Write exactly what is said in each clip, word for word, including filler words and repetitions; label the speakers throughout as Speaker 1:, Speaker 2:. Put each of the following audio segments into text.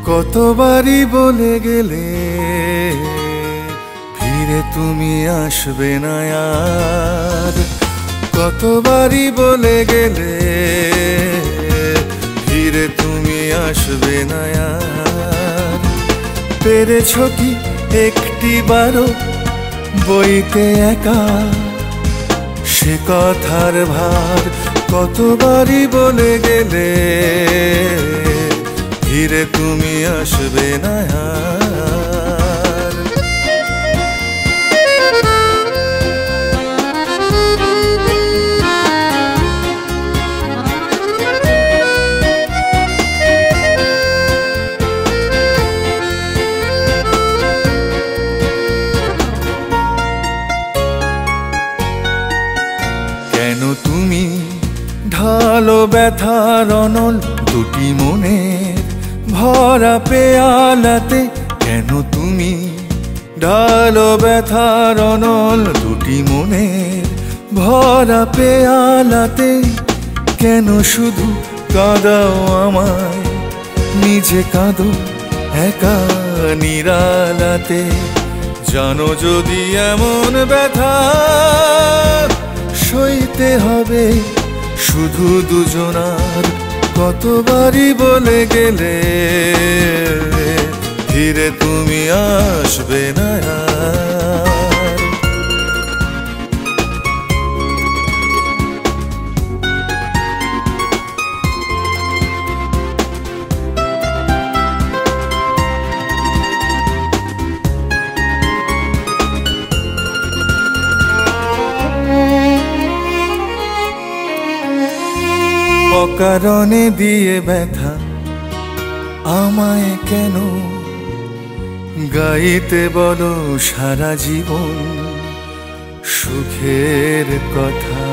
Speaker 1: কতবারই বলে গেলে ফিরে তুমি আসবে না আর। কতবারই বলে গেলে ফিরে তুমি আসবে না আর। পেরেছ কি একটি বারো বইতে একা সে কথার ভার? কতবারই বলে গেলে ফিরে তুমি আসবে না আর। কেন তুমি ঢালো ব্যথার অনল দুটি মনের ভরা পেয়ালাতে? কেন তুমি ঢালো ব্যথার অনল দুটি মনের ভরা পেয়ালাতে? কেন শুধু কাঁদাও আমায়, নিজে কাঁদো একা নিরালাতে? জানো যদি এমন ব্যথা সইতে হবে শুধু দুজনার। কতবারই বলে গেলে ফিরে তুমি আসবে না আর। অকারণে দিয়ে ব্যথা আমায় কেন গাইতে বলো সারা জীবন সুখের কথা?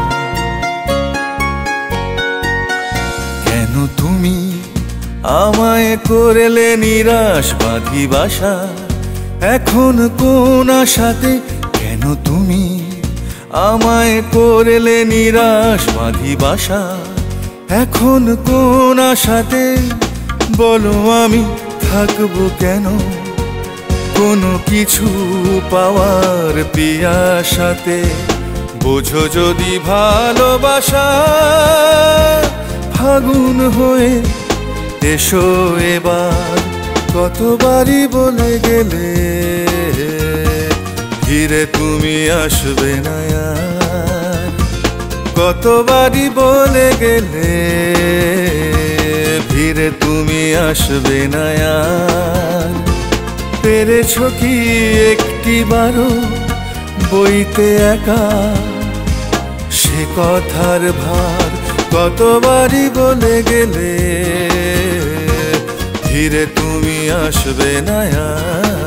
Speaker 1: কেন তুমি আমায় করলে নিরাশ বাঁধি বাসা এখন কোন আশাতে? কেন তুমি আমায় করলে নিরাশ বাঁধি বাসা এখন কোন আশাতে? বলো আমি থাকবো কেন কোনো কিছু পাওয়ার পিয়াসাতে? বোঝো যদি ভালোবাসা ফাগুন হয়ে এসো এবার। কতবারই বলে গেলে ফিরে তুমি আসবে না আর। কতবারই বলে গেলে ফিরে তুমি আসবে না আর। পেরেছ কি একটি বারো বইতে একা সে কথার ভার? কতবারই বলে গেলে ফিরে তুমি আসবে না আর।